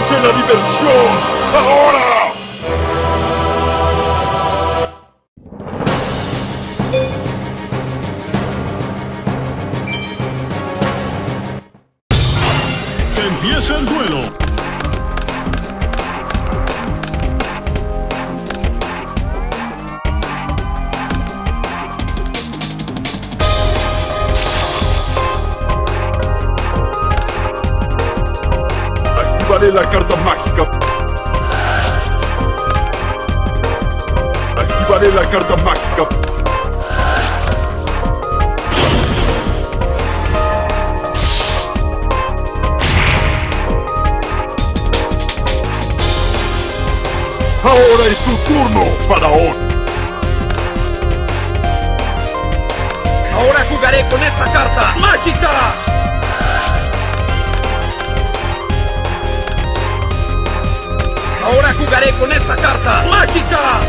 ¡Comience la diversión! ¡Ahora! ¡Empieza el duelo! Activaré la carta mágica. Activaré la carta mágica. Ahora es tu turno, Faraón. Ahora jugaré con esta carta mágica. Ahora jugaré con esta carta mágica.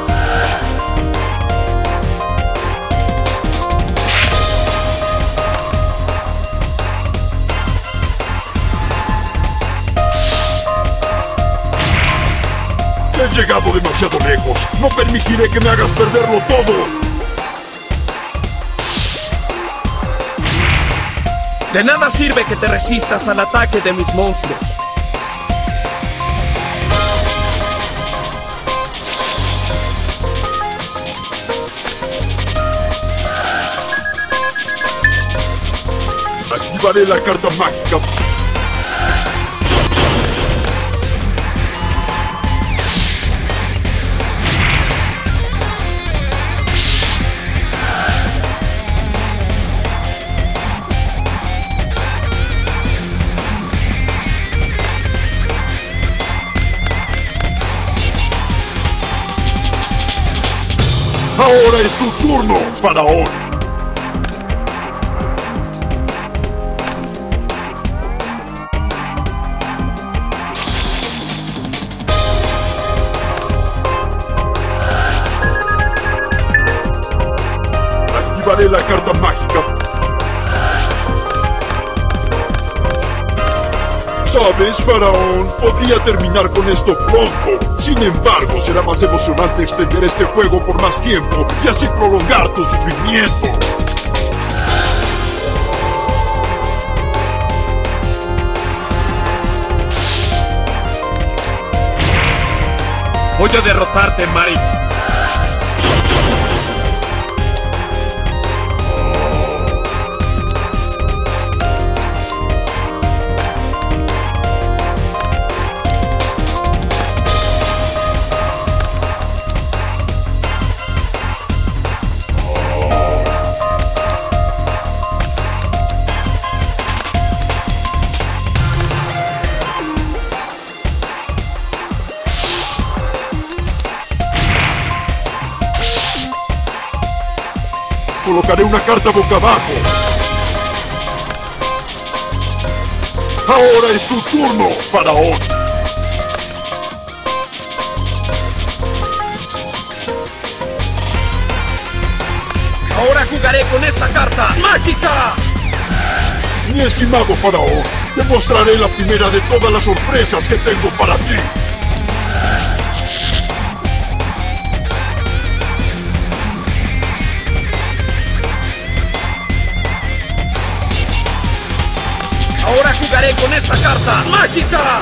He llegado demasiado lejos. No permitiré que me hagas perderlo todo. De nada sirve que te resistas al ataque de mis monstruos. Activaré la carta mágica. Ahora es tu turno, Faraón. Activaré la carta mágica. ¿Sabes, Faraón? Podría terminar con esto pronto. Sin embargo, será más emocionante extender este juego por más tiempo y así prolongar tu sufrimiento. Voy a derrotarte, Mike. Colocaré una carta boca abajo. Ahora es tu turno, Faraón. Ahora jugaré con esta carta mágica. Mi estimado Faraón, te mostraré la primera de todas las sorpresas que tengo para ti. Ahora jugaré con esta carta mágica.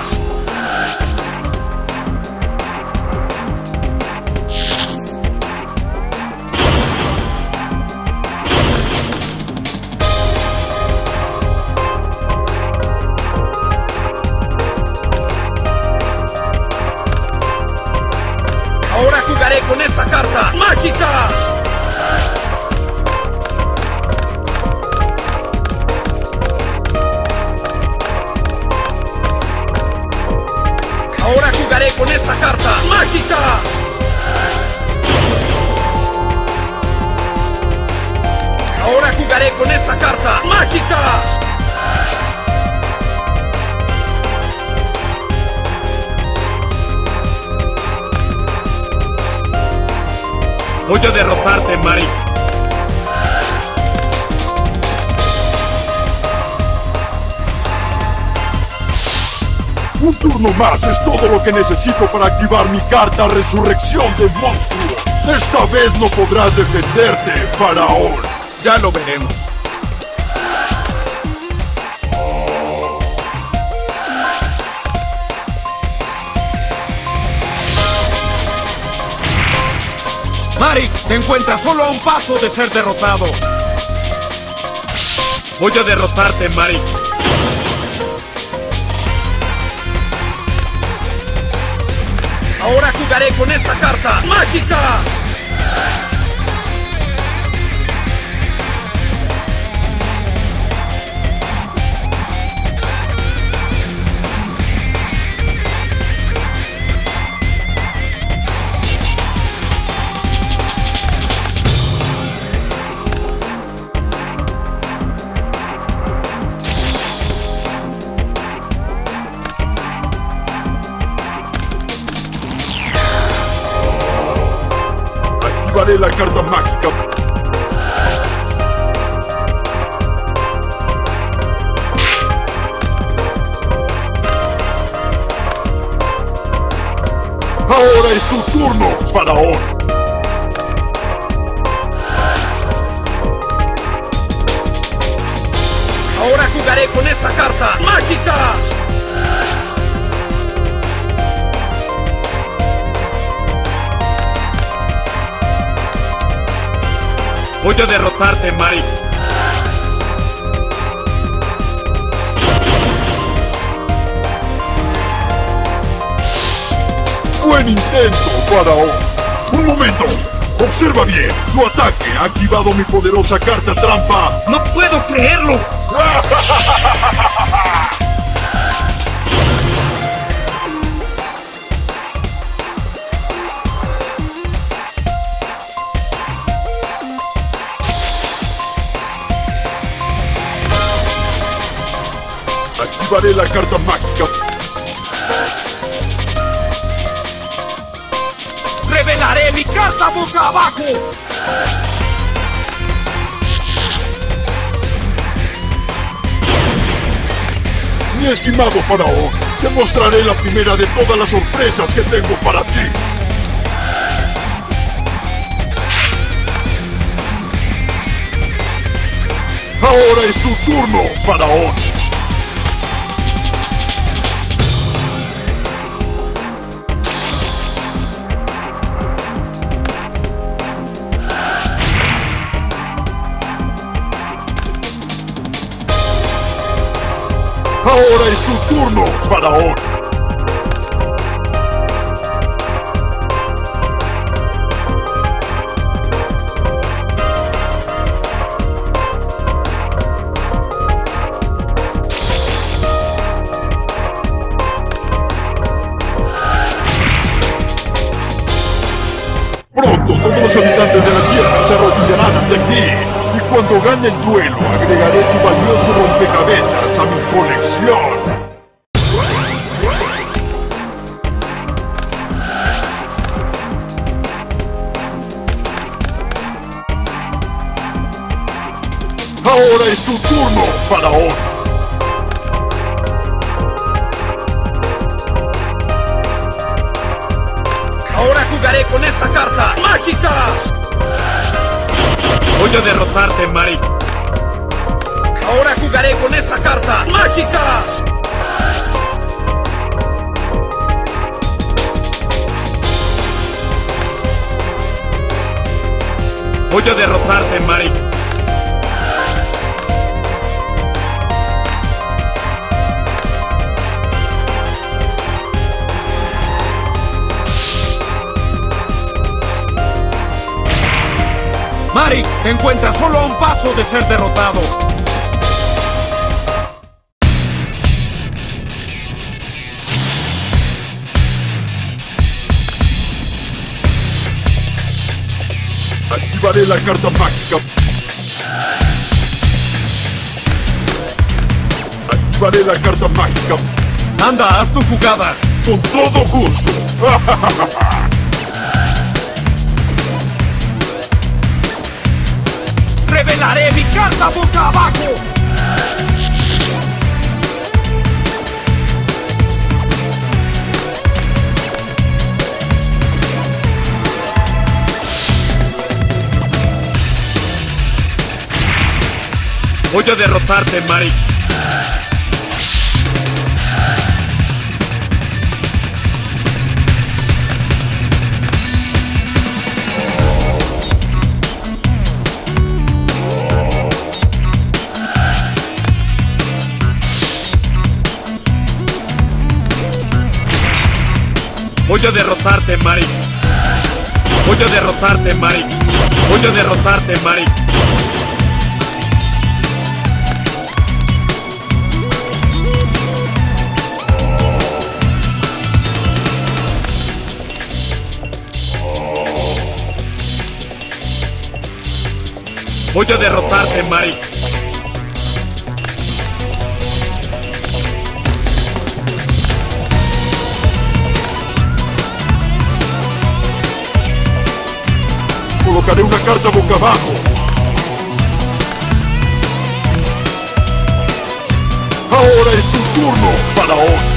Ahora jugaré con esta carta mágica. Ahora jugaré con esta carta mágica. Ahora jugaré con esta carta mágica. Voy a derrotarte, Mike. Un turno más es todo lo que necesito para activar mi carta Resurrección de Monstruos. Esta vez no podrás defenderte, Faraón. Ya lo veremos. Marik, te encuentras solo a un paso de ser derrotado. Voy a derrotarte, Marik. Ahora jugaré con esta carta mágica. Activaré la carta mágica. Ahora es tu turno, Faraón. Ahora jugaré con esta carta mágica. Voy a derrotarte, Marik. Buen intento, Faraón. Un momento. Observa bien. Tu ataque ha activado mi poderosa carta trampa. ¡No puedo creerlo! Activaré la carta mágica. ¡Revelaré mi carta boca abajo! Mi estimado Faraón, te mostraré la primera de todas las sorpresas que tengo para ti. Ahora es tu turno, Faraón. Ahora es tu turno, Faraón. Pronto todos los habitantes de la Tierra se arrodillarán ante mí. Y cuando gane el duelo, agregaré tu valioso rompecabezas a mi colección. Ahora es tu turno, Faraón. Ahora jugaré con esta carta mágica. Voy a derrotarte, Marik. Ahora jugaré con esta carta mágica. Voy a derrotarte, Marik. Marik, te encuentras solo a un paso de ser derrotado. Activaré la carta mágica. Activaré la carta mágica. Anda, haz tu jugada. Con todo gusto. ¡Revelaré mi carta boca abajo! Voy a derrotarte, Mike. Voy a derrotarte, Mike. Voy a derrotarte, Mike. Voy a derrotarte, Mike. Voy a derrotarte, Mike. Colocaré una carta boca abajo. Ahora es tu turno, faraón.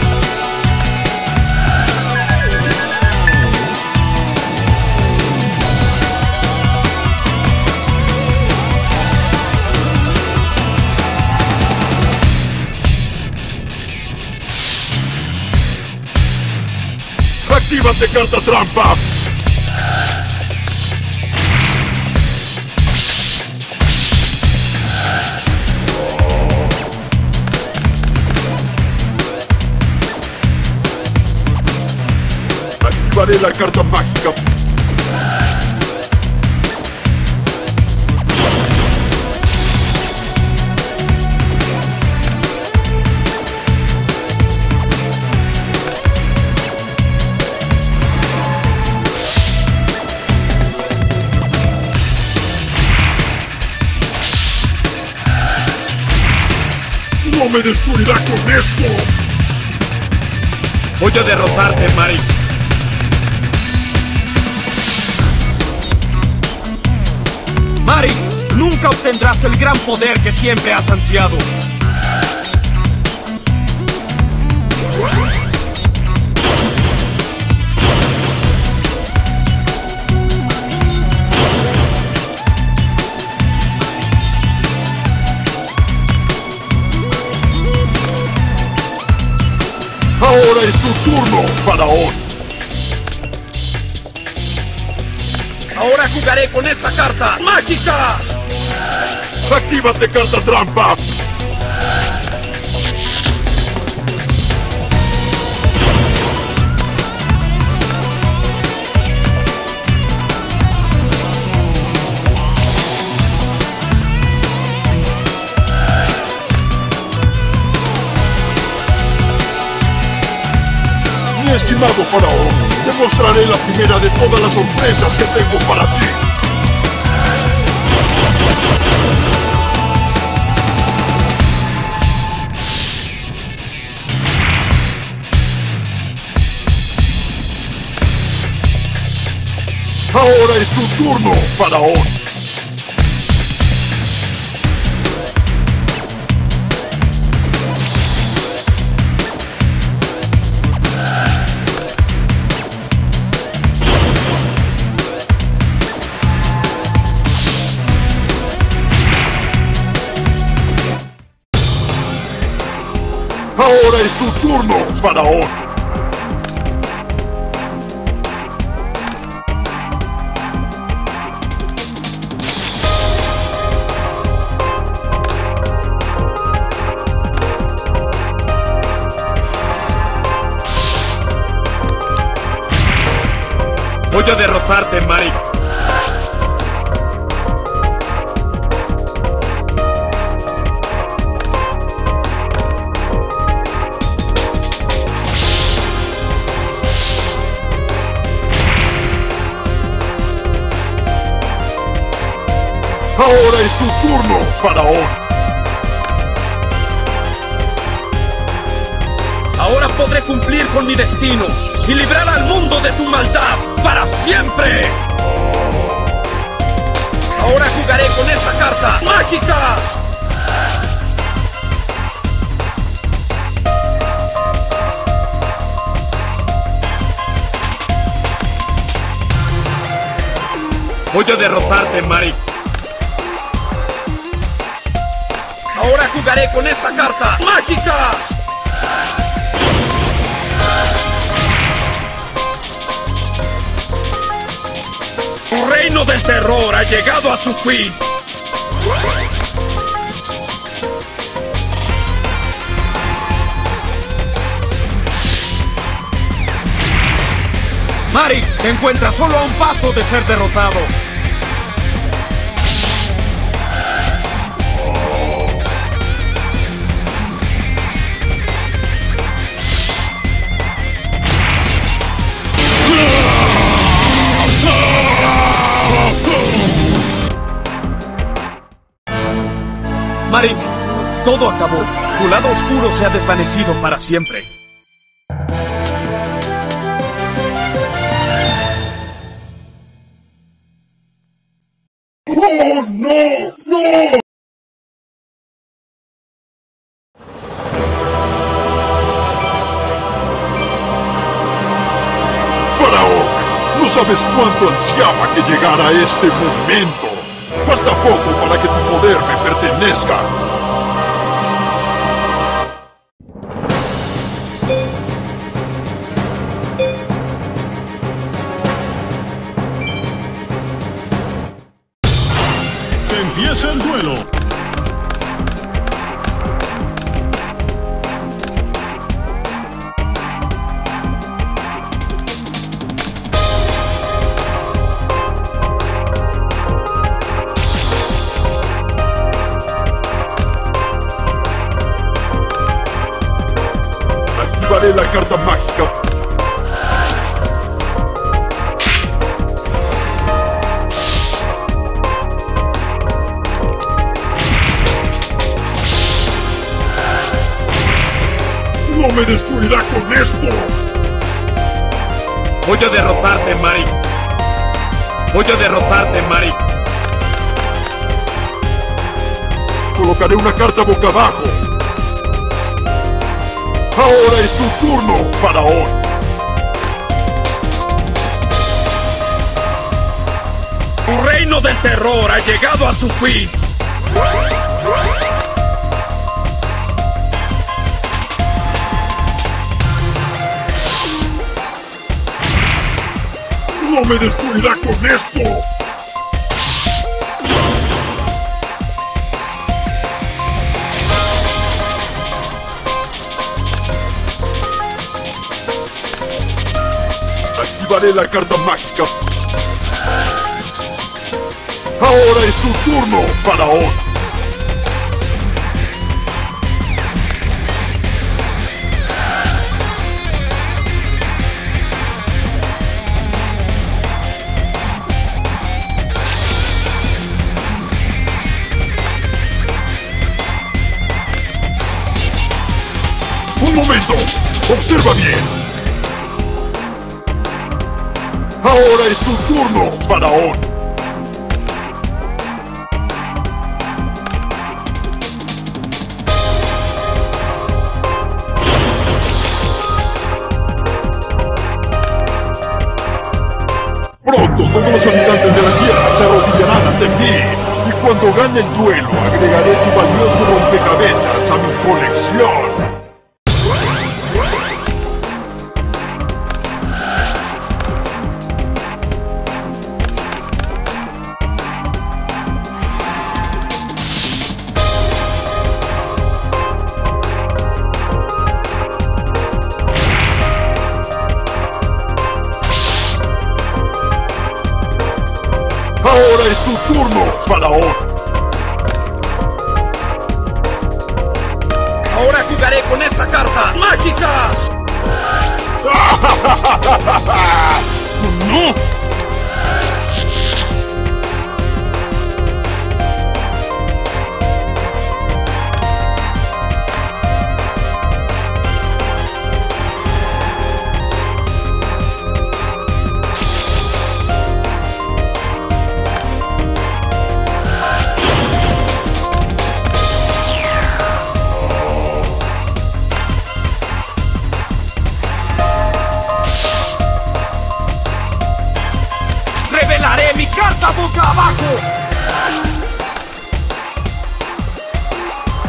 ¡Actívate, carta trampa! Activaré la carta mágica. ¡No me destruirá con esto! Voy a derrotarte, Mike. Mari, nunca obtendrás el gran poder que siempre has ansiado. Ahora es tu turno, faraón. Ahora jugaré con esta carta mágica. ¡Actívate, carta trampa! Mi estimado faraón, te mostraré la primera de todas las sorpresas que tengo para ti. Ahora es tu turno, faraón. Ahora es tu turno, faraón. Voy a derrotarte, Mike. Ahora es tu turno, faraón. Ahora podré cumplir con mi destino y librar al mundo de tu maldad para siempre. Ahora jugaré con esta carta mágica. Voy a derrotarte, Mike. Ahora jugaré con esta carta mágica. Tu reino del terror ha llegado a su fin. Mari, te encuentras solo a un paso de ser derrotado. Marik, todo acabó. Tu lado oscuro se ha desvanecido para siempre. ¡Oh, no! ¡No! Faraón, no sabes cuánto ansiaba que llegara este momento. Falta poco para que tu poder me pertenezca. Empieza el duelo. Activaré la carta mágica. ¡No me destruirá con esto! Voy a derrotarte, Marik. Voy a derrotarte, Marik. Colocaré una carta boca abajo. Ahora es tu turno, Faraón. Tu reino del terror ha llegado a su fin. ¡No me destruirá con esto! Activaré la carta mágica. Ahora es tu turno, Faraón. ¡Un momento! ¡Observa bien! Ahora es tu turno, Faraón. Pronto todos los habitantes de la Tierra se arrodillarán ante mí. Y cuando gane el duelo, agregaré tu valioso rompecabezas a mi colección. Ahora es tu turno, Faraón. Ahora jugaré con esta carta mágica. ¡No!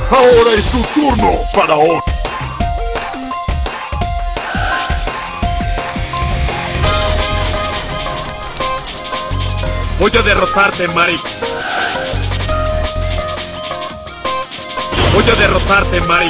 Ahora es tu turno, faraón. Voy a derrotarte, Mari. Voy a derrotarte, Mari.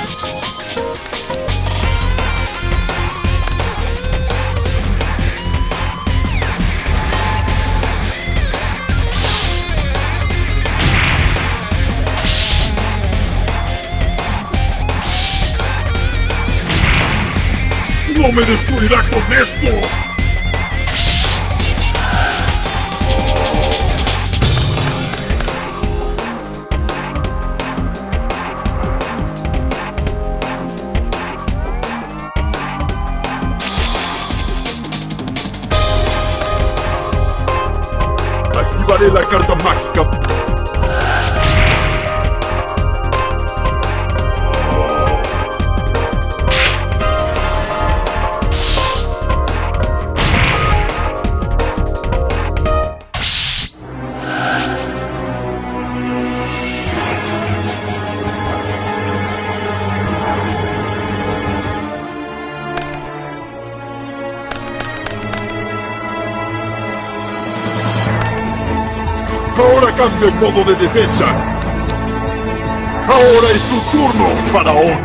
¡No me destruirá con esto! Activaré la carta mágica. Ahora cambia el modo de defensa. Ahora es tu turno, faraón.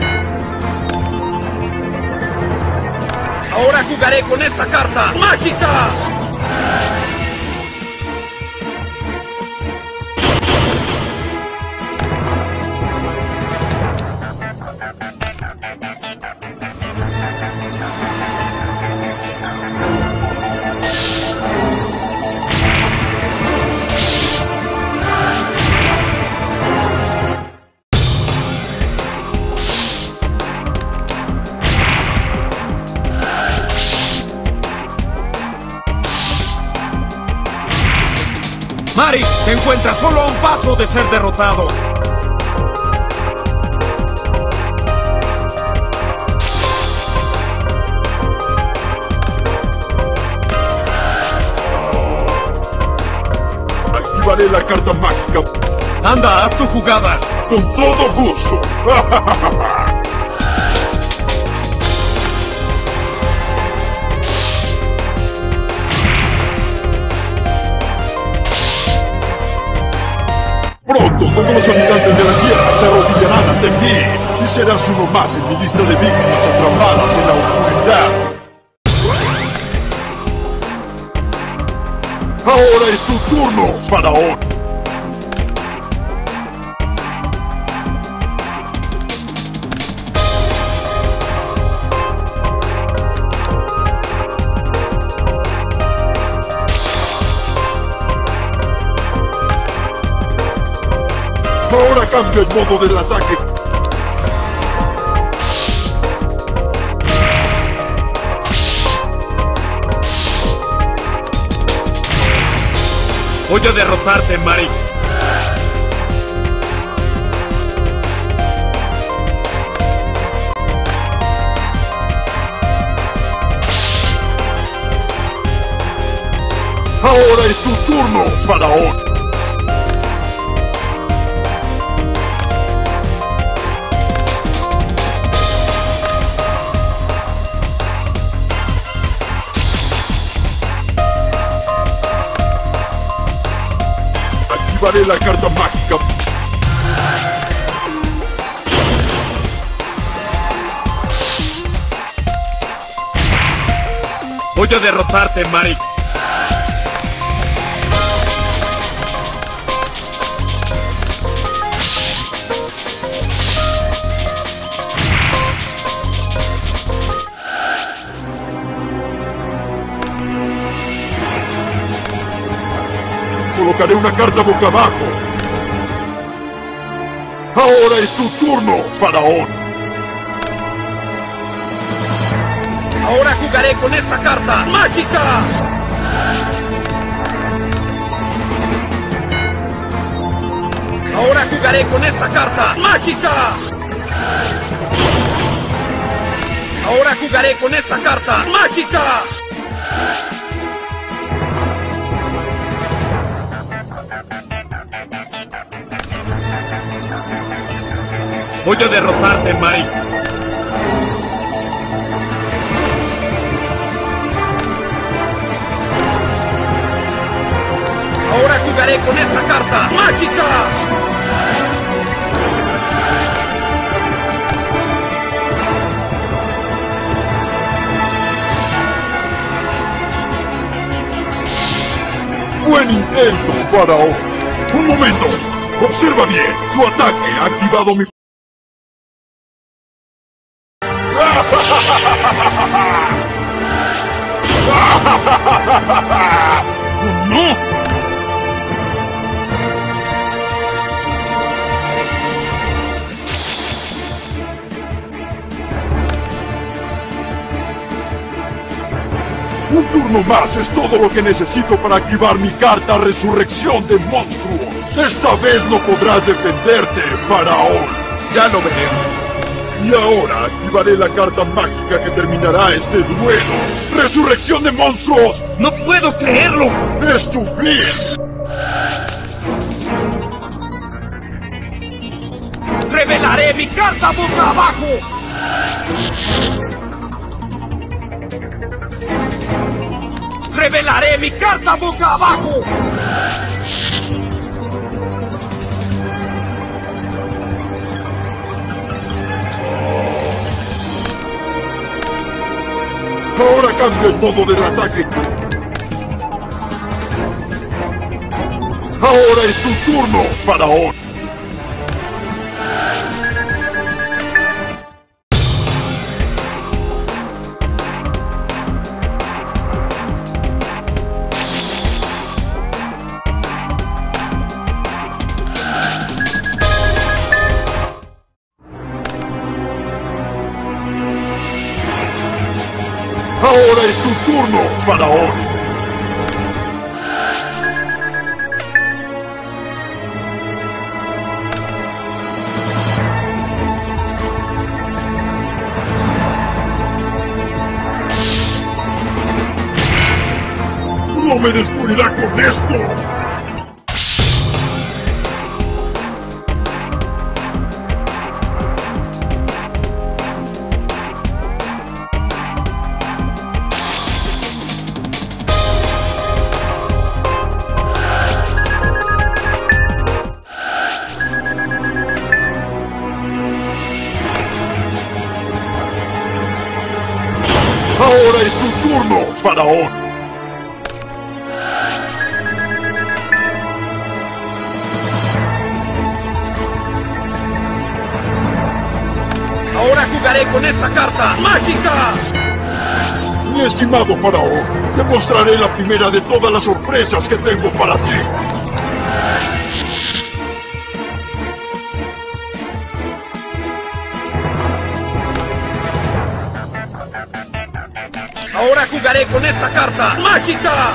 Ahora jugaré con esta carta mágica. Mari, te encuentras solo a un paso de ser derrotado. Activaré la carta mágica. Anda, haz tu jugada. Con todo gusto. Pronto todos los habitantes de la Tierra se arrodillarán ante mí y serás uno más en mi lista de víctimas atrapadas en la oscuridad. Ahora es tu turno, faraón. Ahora cambia el modo del ataque. Voy a derrotarte, Mari. Ahora es tu turno, faraón. Activaré la carta mágica. Voy a derrotarte, Mari. Colocaré una carta boca abajo. Ahora es tu turno, faraón. Ahora jugaré con esta carta mágica. Ahora jugaré con esta carta mágica. Ahora jugaré con esta carta mágica. Voy a derrotarte, Mike. Ahora jugaré con esta carta mágica. ¡Buen intento, Faraón! ¡Un momento! ¡Observa bien! ¡Tu ataque ha activado mi... ¡No! Un turno más es todo lo que necesito para activar mi carta Resurrección de Monstruos. Esta vez no podrás defenderte, Faraón. Ya lo veremos. Y ahora activaré la carta mágica que terminará este duelo. ¡Resurrección de Monstruos! ¡No puedo creerlo! ¡Es tu fin! ¡Revelaré mi carta boca abajo! ¡Revelaré mi carta boca abajo! Ahora cambia el modo del ataque. Ahora es tu turno, Faraón. Ahora es tu turno, Faraón. ¡No me destruirá con esto! Ahora es tu turno, Faraón. Ahora jugaré con esta carta mágica. Mi estimado Faraón, te mostraré la primera de todas las sorpresas que tengo para ti. Ahora jugaré con esta carta mágica.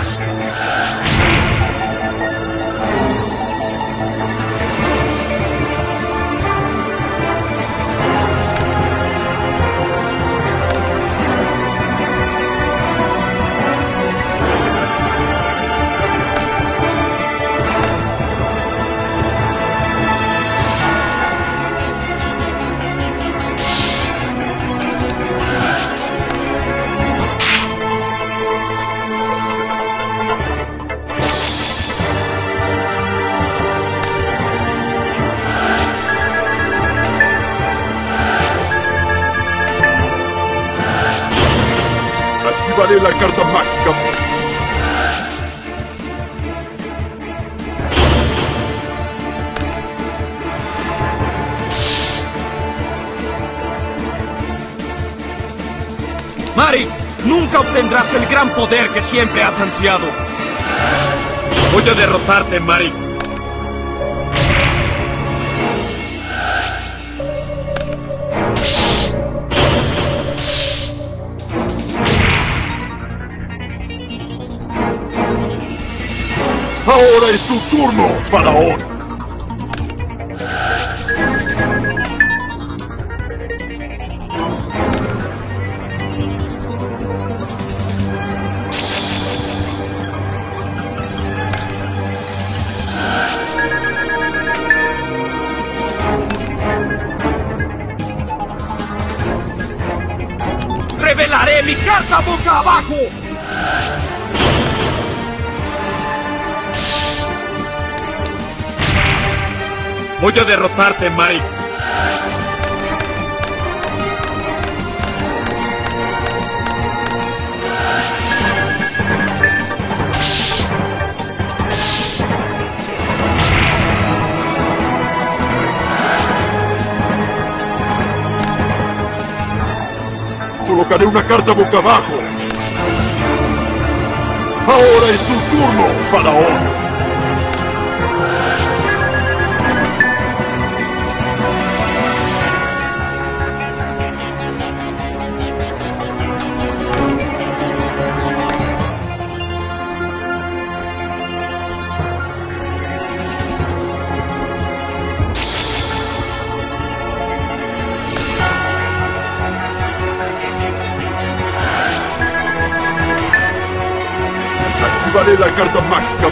Activaré la carta mágica. Marik, nunca obtendrás el gran poder que siempre has ansiado. Voy a derrotarte, Marik. Ahora es tu turno, Faraón. ¡Revelaré mi carta boca abajo! Voy a derrotarte, Mike. Colocaré una carta boca abajo. Ahora es tu turno, Faraón. Activaré la carta mágica.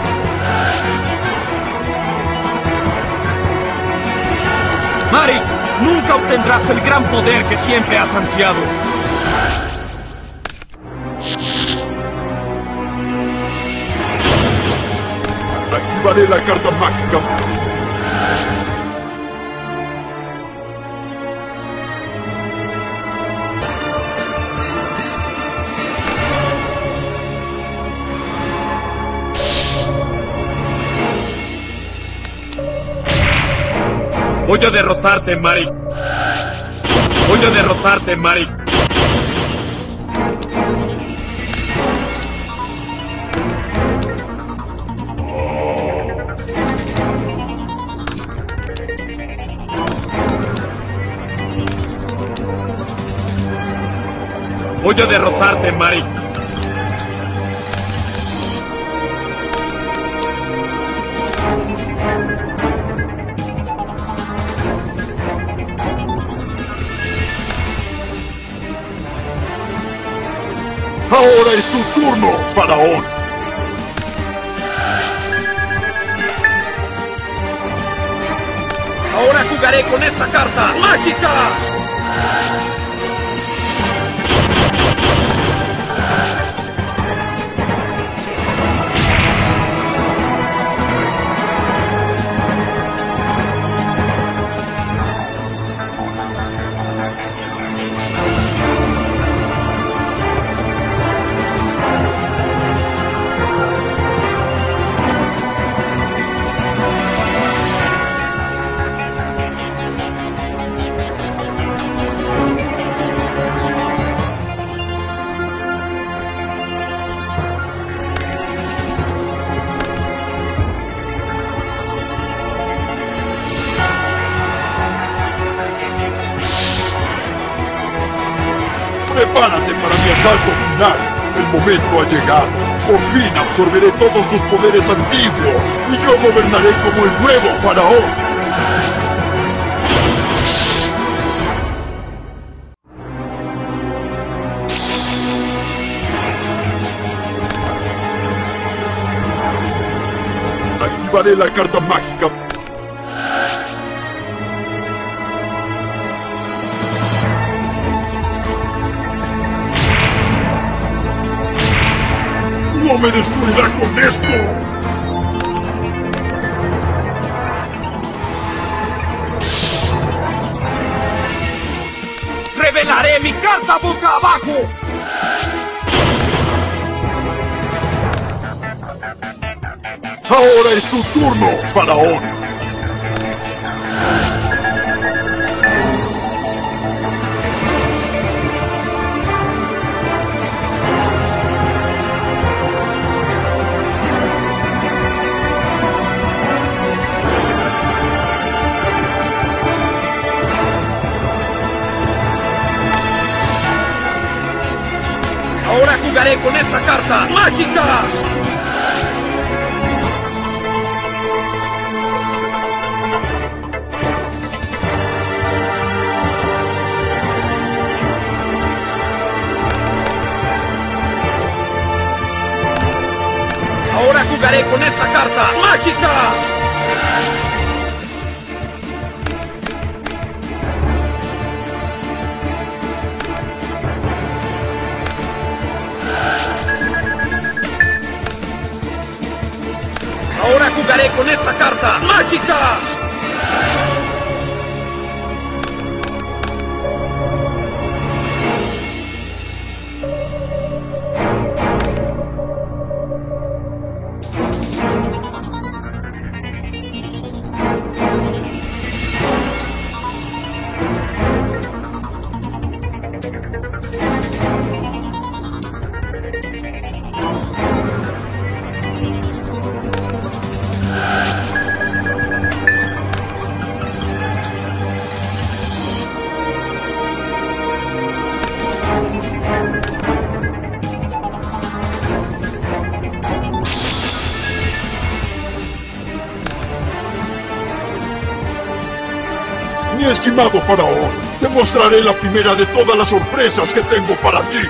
Marik, nunca obtendrás el gran poder que siempre has ansiado. Activaré la carta mágica. Voy a derrotarte, Marik. Voy a derrotarte, Marik. Voy a derrotarte, Marik. Ahora es tu turno, Faraón. Ahora jugaré con esta carta mágica. Prepárate para mi asalto final. El momento ha llegado. Por fin absorberé todos tus poderes antiguos y yo gobernaré como el nuevo Faraón. Activaré la carta mágica. ¡No me destruirá con esto! ¡Revelaré mi carta boca abajo! Ahora es tu turno, Faraón. Ahora jugaré con esta carta mágica. Ahora jugaré con esta carta mágica. mágica! Mi estimado faraón, te mostraré la primera de todas las sorpresas que tengo para ti.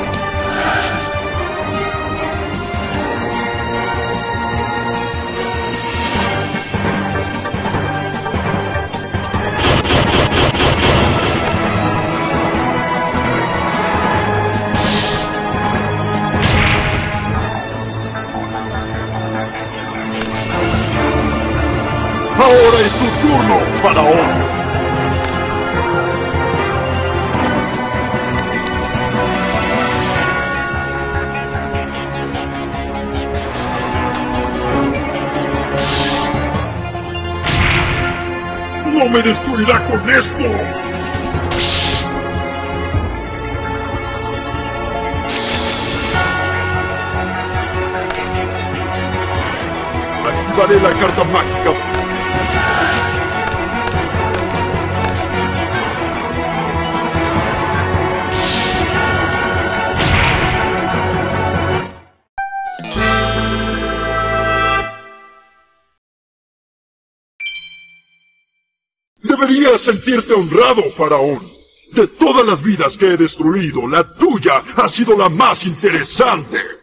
Ahora es tu turno, faraón. ¡No me destruirá con esto! Activaré la carta mágica. Deberías sentirte honrado, faraón. De todas las vidas que he destruido, la tuya ha sido la más interesante.